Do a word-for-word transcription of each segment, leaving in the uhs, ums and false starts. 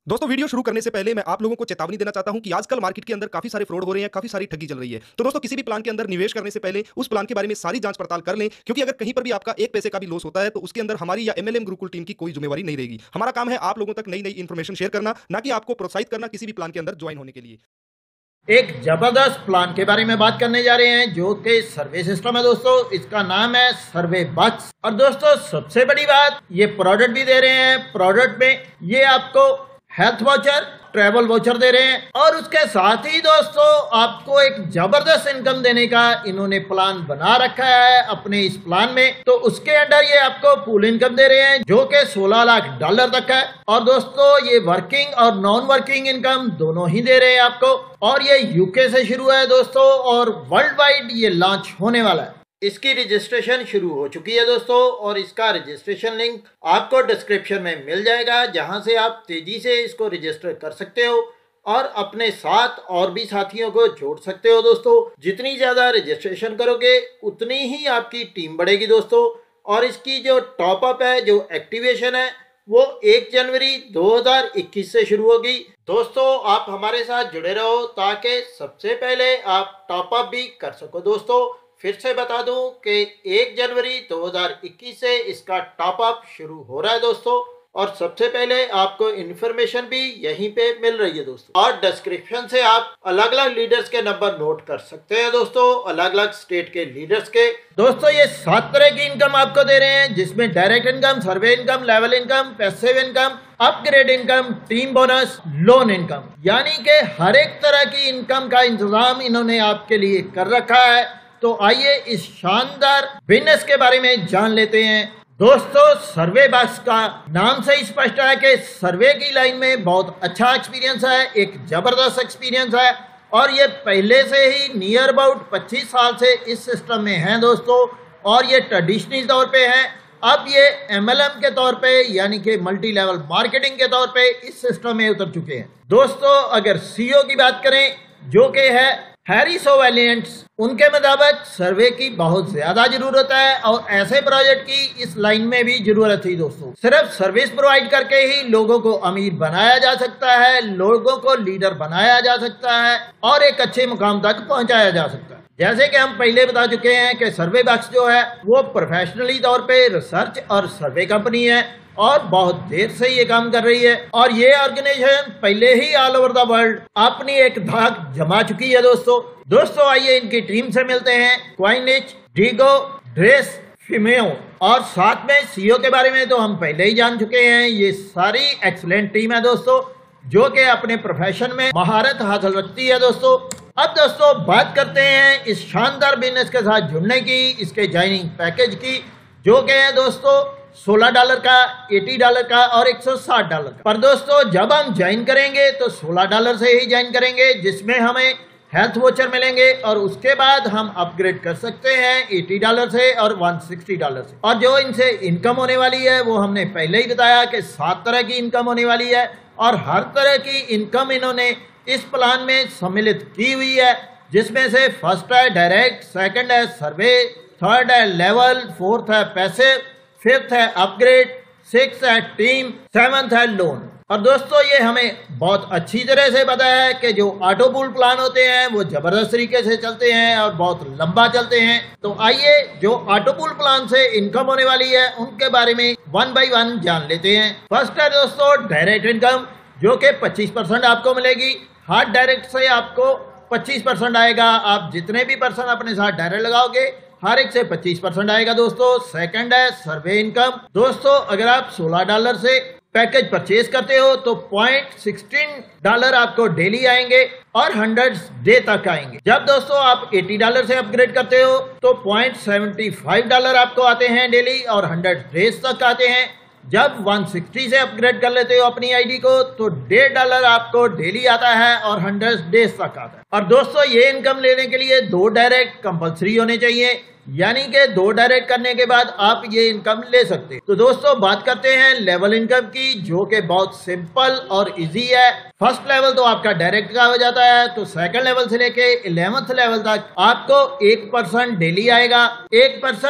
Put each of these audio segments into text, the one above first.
दोस्तों वीडियो शुरू करने से पहले मैं आप लोगों को चेतावनी देना चाहता हूं कि आजकल मार्केट के अंदर काफी सारे फ्रॉड हो रहे हैं, काफी सारी ठगी चल रही है। तो दोस्तों किसी भी प्लान के अंदर निवेश करने से पहले उस प्लान के बारे में सारी जांच पड़ताल कर लें, क्योंकि अगर कहीं पर भी आपका एक पैसे का भी लॉस होता है तो उसके अंदर हमारी या एमएलएम गुरुकुल टीम की कोई जिम्मेवारी नहीं रहेगी। हमारा काम है आप लोगों तक नई नई इन्फॉर्मेशन शेयर करना, ना कि आपको प्रोत्साहित करना किसी भी प्लान के अंदर ज्वाइन होने के लिए। एक जबरदस्त प्लान के बारे में बात करने जा रहे हैं जो कि सर्वे सिस्टम है दोस्तों। इसका नाम है सर्वे बक्स। और दोस्तों सबसे बड़ी बात, ये प्रोडक्ट भी दे रहे हैं। प्रोडक्ट में ये आपको हेल्थ वाउचर, ट्रैवल वाउचर दे रहे हैं और उसके साथ ही दोस्तों आपको एक जबरदस्त इनकम देने का इन्होंने प्लान बना रखा है अपने इस प्लान में। तो उसके अंदर ये आपको पूल इनकम दे रहे हैं जो कि सोलह लाख डॉलर तक है। और दोस्तों ये वर्किंग और नॉन वर्किंग इनकम दोनों ही दे रहे हैं आपको। और ये यूके से शुरू है दोस्तों और वर्ल्ड वाइड ये लॉन्च होने वाला है। इसकी रजिस्ट्रेशन शुरू हो चुकी है दोस्तों और इसका रजिस्ट्रेशन लिंक आपको डिस्क्रिप्शन में मिल जाएगा, जहां से आप तेजी से इसको रजिस्टर कर सकते हो और अपने साथ और भी साथियों को जोड़ सकते हो दोस्तों। जितनी ज़्यादा रजिस्ट्रेशन करोगे उतनी ही आपकी टीम बढ़ेगी दोस्तों। और इसकी जो टॉप अप है, जो एक्टिवेशन है, वो एक जनवरी दो हज़ार इक्कीस से शुरू होगी। दोस्तों आप हमारे साथ जुड़े रहो ताकि सबसे पहले आप टॉप अप भी कर सको दोस्तों। फिर से बता दूं कि एक जनवरी दो हज़ार इक्कीस से इसका टॉप अप शुरू हो रहा है दोस्तों। और सबसे पहले आपको इन्फॉर्मेशन भी यहीं पे मिल रही है दोस्तों। और डिस्क्रिप्शन से आप अलग अलग लीडर्स के नंबर नोट कर सकते हैं दोस्तों, अलग अलग स्टेट के लीडर्स के। दोस्तों ये सात तरह की इनकम आपको दे रहे हैं, जिसमें direct income, survey income, level income, passive income, upgrade income, team bonus, loan income, यानी कि हर एक तरह की इनकम का इंतजाम इन्होंने आपके लिए कर रखा है। तो आइए इस शानदार बिजनेस के बारे में जान लेते हैं। दोस्तों सर्वे बक्स का नाम से ही स्पष्ट है कि सर्वे की लाइन में बहुत अच्छा एक्सपीरियंस है, एक जबरदस्त एक्सपीरियंस है। और ये पहले से ही नियर अबाउट पच्चीस साल से इस सिस्टम में हैं दोस्तों। और ये ट्रेडिशनल तौर पे है, अब ये एमएलएम के तौर पे यानी कि मल्टी लेवल मार्केटिंग के तौर पे इस सिस्टम में उतर चुके हैं दोस्तों। अगर सीईओ की बात करें जो कि है हैरी सोवेलियंट्स, उनके मुताबिक सर्वे की बहुत ज्यादा जरूरत है और ऐसे प्रोजेक्ट की इस लाइन में भी जरूरत थी दोस्तों। सिर्फ सर्विस प्रोवाइड करके ही लोगों को अमीर बनाया जा सकता है, लोगों को लीडर बनाया जा सकता है और एक अच्छे मुकाम तक पहुंचाया जा सकता है। जैसे कि हम पहले बता चुके हैं कि सर्वे बक्स जो है वो प्रोफेशनली तौर पे रिसर्च और सर्वे कंपनी है और बहुत देर से ये काम कर रही है। और ये ऑर्गेनाइजेशन पहले ही ऑल ओवर द वर्ल्ड अपनी एक धाक जमा चुकी है दोस्तों। दोस्तों आइए इनकी टीम से मिलते हैं। क्वाइनिच, डीगो, ड्रेस, फिमेओ और साथ में सीईओ के बारे में तो हम पहले ही जान चुके हैं। ये सारी एक्सलेंट टीम है दोस्तों जो कि अपने प्रोफेशन में महारत हासिल रखती है दोस्तों। अब दोस्तों बात करते हैं इस शानदार बिजनेस के साथ जुड़ने की, इसके ज्वाइनिंग पैकेज की, जो कि है दोस्तों सोलह डॉलर का, अस्सी डॉलर का और एक सौ साठ डॉलर का। पर दोस्तों जब हम ज्वाइन करेंगे तो सोलह डॉलर से ही ज्वाइन करेंगे, जिसमें हमें हेल्थ वोचर मिलेंगे और उसके बाद हम अपग्रेड कर सकते हैं अस्सी डॉलर से और एक सौ साठ डॉलर से। और जो इनसे इनकम होने वाली है वो हमने पहले ही बताया कि सात तरह की इनकम होने वाली है और हर तरह की इनकम इन्होंने इस प्लान में सम्मिलित की हुई है, जिसमें से फर्स्ट है डायरेक्ट, सेकंड है सर्वे, थर्ड है लेवल, फोर्थ है पैसिव, फिफ्थ है अपग्रेड, सिक्स है टीम, सेवंथ है लोन। और दोस्तों ये हमें बहुत अच्छी तरह से पता है कि जो ऑटो पूल प्लान होते हैं वो जबरदस्त तरीके से चलते हैं और बहुत लंबा चलते हैं। तो आइए जो ऑटो पूल प्लान से इनकम होने वाली है उनके बारे में वन बाय वन जान लेते हैं। फर्स्ट है दोस्तों डायरेक्ट इनकम, जो कि पच्चीस परसेंट आपको मिलेगी। हार्ड डायरेक्ट से आपको पच्चीस परसेंट आएगा। आप जितने भी पर्सन अपने साथ डायरेक्ट लगाओगे हर एक से पच्चीस परसेंट आएगा दोस्तों। सेकंड है सर्वे इनकम। दोस्तों अगर आप सोलह डॉलर से पैकेज परचेज करते हो तो पॉइंट सिक्सटीन डॉलर आपको डेली आएंगे और हंड्रेड डे तक आएंगे। जब दोस्तों आप अस्सी डॉलर से अपग्रेड करते हो तो पॉइंट सेवेंटी फाइव डॉलर आपको आते हैं डेली और हंड्रेड डेज तक आते हैं। जब एक सौ साठ से अपग्रेड कर लेते हो अपनी आईडी को तो डेढ़ डॉलर आपको डेली आता है और हंड्रेड डेज तक आता है। और दोस्तों ये इनकम लेने के लिए दो डायरेक्ट कंपलसरी होने चाहिए, यानी कि दो डायरेक्ट करने के बाद आप ये इनकम ले सकते हैं। तो दोस्तों बात करते हैं लेवल इनकम की, जो कि बहुत सिंपल और इजी है। फर्स्ट लेवल तो आपका डायरेक्ट का हो जाता है, तो सेकंड लेवल से लेके इलेवेंथ लेवल तक आपको एक परसेंट डेली आएगा, एक परसेंट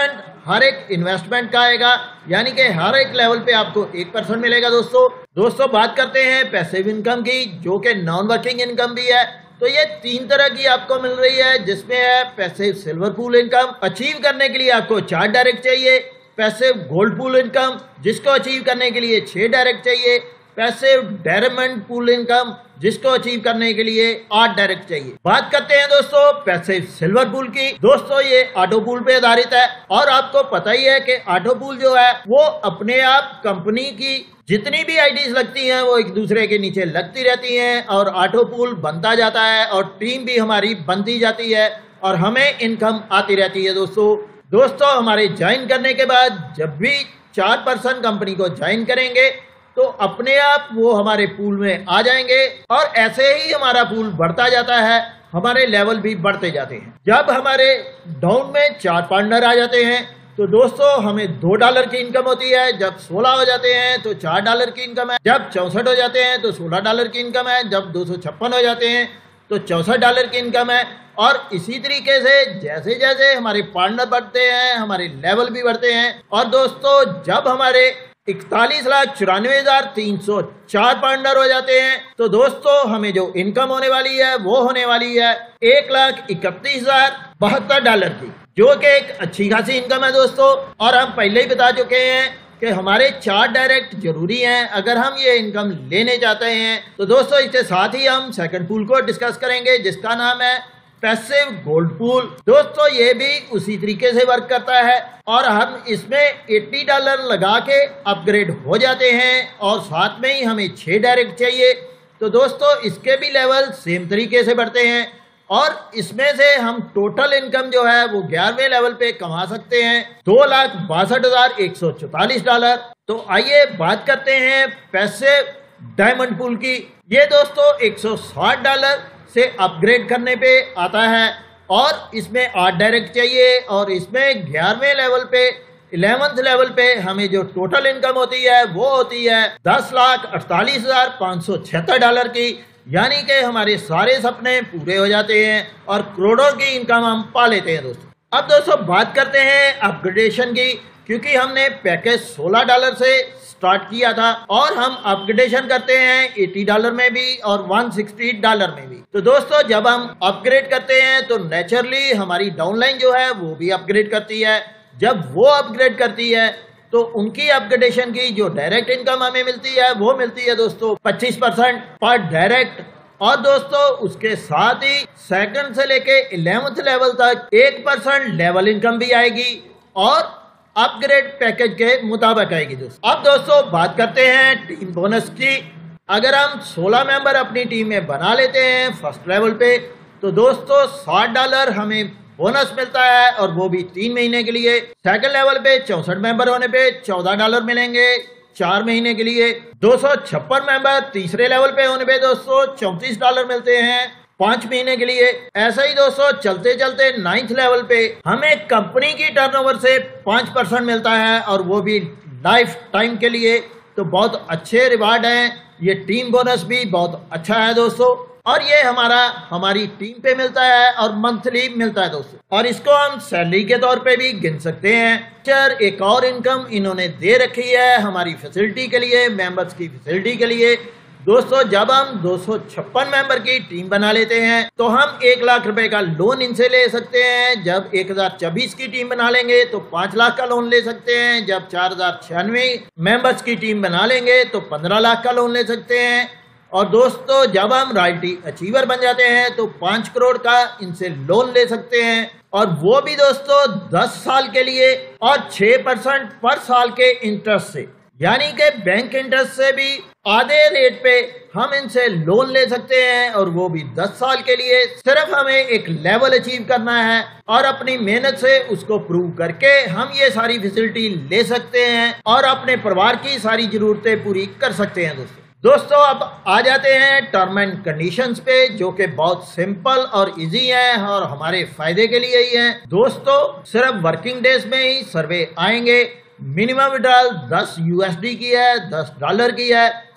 हर एक इन्वेस्टमेंट का आएगा, यानी कि हर एक लेवल पे आपको एक परसेंट मिलेगा। दोस्तों दोस्तों बात करते हैं पैसिव इनकम की, जो कि नॉन वर्किंग इनकम भी है। तो ये तीन तरह की आपको मिल रही है, जिसमें है passive silver pool income. Achieve करने के लिए आपको चार डायरेक्ट चाहिए। पैसिव गोल्ड पूल इनकम, जिसको अचीव करने के लिए छह डायरेक्ट चाहिए। पैसिव डायमंड पूल इनकम, जिसको अचीव करने के लिए आठ डायरेक्ट चाहिए। बात करते हैं दोस्तों पैसिव सिल्वर पूल की। दोस्तों ये ऑटो पूल पे आधारित है, और आपको पता ही है कि ऑटो पूल जो है वो अपने आप कंपनी की जितनी भी आईडीज लगती हैं वो एक दूसरे के नीचे लगती रहती हैं, और ऑटो पूल बनता जाता है, और टीम भी हमारी बनती जाती है, और हमें इनकम आती रहती है। दोस्तों दोस्तों हमारे ज्वाइन करने के बाद जब भी चार पर्सन कंपनी को ज्वाइन करेंगे तो अपने आप वो हमारे पूल में आ जाएंगे, और ऐसे ही हमारा पूल बढ़ता जाता है, हमारे लेवल भी बढ़ते जाते हैं। जब हमारे डाउन में चार पार्टनर आ जाते हैं तो दोस्तों हमें दो डॉलर की इनकम होती है। जब सोलह हो जाते हैं तो चार डॉलर की इनकम है। जब चौसठ हो जाते हैं तो सोलह डॉलर की इनकम है। जब दो सौ छप्पन हो जाते हैं तो चौसठ डॉलर की इनकम है। और इसी तरीके से जैसे जैसे हमारे पार्टनर बढ़ते हैं हमारे लेवल भी बढ़ते हैं। और दोस्तों जब हमारे इकतालीस लाख चौरानवे हजार तीन सौ चार पार्टनर हो जाते हैं तो दोस्तों हमें जो इनकम होने वाली है वो होने वाली है एक लाख इकतीस हजार बहत्तर डॉलर की, जो कि एक अच्छी खासी इनकम है दोस्तों। और हम पहले ही बता चुके हैं कि हमारे चार डायरेक्ट जरूरी हैं अगर हम ये इनकम लेने चाहते हैं। तो दोस्तों इसके साथ ही हम सेकंड पूल को डिस्कस करेंगे, जिसका नाम है पैसिव गोल्ड पूल। दोस्तों ये भी उसी तरीके से वर्क करता है, और हम इसमें अस्सी डॉलर लगा के अपग्रेड हो जाते हैं, और साथ में ही हमें छह डायरेक्ट चाहिए। तो दोस्तों इसके भी लेवल सेम तरीके से बढ़ते हैं, और इसमें से हम टोटल इनकम जो है वो ग्यारहवें लेवल पे कमा सकते हैं दो लाख बासठ हजार एक सौ चौतालीस डॉलर। तो आइए बात करते हैं पैसिव डायमंड पूल की। ये दोस्तों एक सौ साठ डॉलर से अपग्रेड करने पे आता है, और इसमें आठ डायरेक्ट चाहिए, और इसमें ग्यारहवें लेवल पे इलेवेंथ लेवल पे हमें जो टोटल इनकम होती है वो होती है दस लाख अड़तालीस हजार पाँच सौ छिहत्तर डॉलर की, यानी कि हमारे सारे सपने पूरे हो जाते हैं और करोड़ों की इनकम हम पा लेते हैं। दोस्तों अब दोस्तों बात करते हैं अपग्रेडेशन की, क्योंकि हमने पैकेज सोलह डॉलर से स्टार्ट किया था, और हम अपग्रेडेशन करते हैं अस्सी डॉलर में भी और एक सौ साठ डॉलर में भी। तो दोस्तों जब हम अपग्रेड करते हैं तो नेचुरली हमारी डाउनलाइन जो है वो भी अपग्रेड करती है। जब वो अपग्रेड करती है तो उनकी अपग्रेडेशन की जो डायरेक्ट इनकम हमें मिलती है वो मिलती है दोस्तों पच्चीस परसेंट पर डायरेक्ट। और दोस्तों उसके साथ ही सेकंड से लेके इलेवेंथ लेवल तक एक परसेंट लेवल इनकम भी आएगी, और अपग्रेड पैकेज के मुताबिक आएगी। दोस्तों अब दोस्तों बात करते हैं टीम बोनस की। अगर हम सोलह मेंबर अपनी टीम में बना लेते हैं फर्स्ट लेवल पे तो दोस्तों साठ डॉलर हमें बोनस मिलता है, और वो भी तीन महीने के लिए। सेकंड लेवल पे चौसठ मेंबर होने पे चौदह डॉलर मिलेंगे चार महीने के लिए। दो सौ छप्पन मेंबर तीसरे लेवल पे होने पे दोस्तों चौंतीस डॉलर मिलते हैं पांच महीने के लिए। ऐसा ही दोस्तों चलते चलते नाइन्थ लेवल पे हमें कंपनी की टर्नओवर से पांच परसेंट मिलता है, और वो भी लाइफ टाइम के लिए। तो बहुत अच्छे रिवार्ड हैं, ये टीम बोनस भी बहुत अच्छा है दोस्तों, और ये हमारा हमारी टीम पे मिलता है और मंथली मिलता है दोस्तों, और इसको हम सैलरी के तौर पे भी गिन सकते हैं। सर एक और इनकम इन्होंने दे रखी है हमारी फैसिलिटी के लिए, मेंबर्स की फैसिलिटी के लिए। दोस्तों जब हम दो सौ छप्पन मेंबर की टीम बना लेते हैं तो हम एक लाख रुपए का लोन इनसे ले सकते हैं। जब एक हजार चौबीस की टीम बना लेंगे तो पांच लाख का लोन ले सकते हैं। जब चार हजार छियानवे मेंबर्स की टीम बना लेंगे तो पंद्रह लाख का लोन ले सकते हैं। और दोस्तों जब हम रॉयल्टी अचीवर बन जाते हैं तो पांच करोड़ का इनसे लोन ले सकते हैं, और वो भी दोस्तों दस साल के लिए और छह परसेंट पर साल के इंटरेस्ट से, यानी कि बैंक इंटरेस्ट से भी आधे रेट पे हम इनसे लोन ले सकते हैं, और वो भी दस साल के लिए। सिर्फ हमें एक लेवल अचीव करना है और अपनी मेहनत से उसको प्रूव करके हम ये सारी फैसिलिटी ले सकते हैं और अपने परिवार की सारी जरूरतें पूरी कर सकते हैं। दोस्तों दोस्तों अब आ जाते हैं टर्म एंड कंडीशंस पे, जो कि बहुत सिंपल और इजी हैं और हमारे फायदे के लिए ही हैं। दोस्तों सिर्फ वर्किंग डेज में ही सर्वे आएंगे। मिनिमम विड्रॉल दस यूएसडी की है, दस डॉलर की है।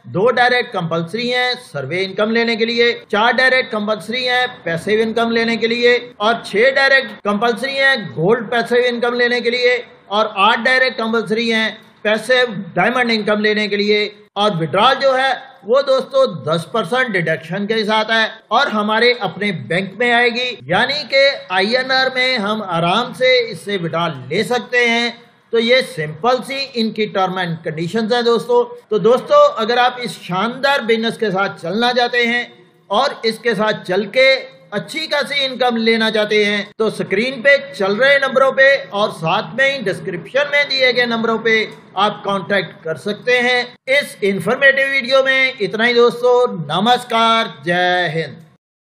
दो डायरेक्ट कंपलसरी हैं सर्वे इनकम लेने के लिए, चार डायरेक्ट कंपलसरी हैं पैसिव इनकम लेने के लिए, और छह डायरेक्ट कंपलसरी हैं गोल्ड पैसिव इनकम लेने के लिए, और आठ डायरेक्ट कंपलसरी हैं पैसिव डायमंड इनकम लेने के लिए। और विड्रॉल जो है वो दोस्तों दस परसेंट डिडक्शन के साथ है और हमारे अपने बैंक में आएगी, यानी कि आई एन आर में हम आराम से इससे विड्रॉल ले सकते हैं। तो ये सिंपल सी इनकी टर्म एंड कंडीशंस है दोस्तों। तो दोस्तों अगर आप इस शानदार बिजनेस के साथ चलना चाहते हैं और इसके साथ चल के अच्छी खासी इनकम लेना चाहते हैं तो स्क्रीन पे चल रहे नंबरों पे और साथ में ही डिस्क्रिप्शन में दिए गए नंबरों पे आप कांटेक्ट कर सकते हैं। इस इंफॉर्मेटिव वीडियो में इतना ही दोस्तों। नमस्कार, जय हिंद।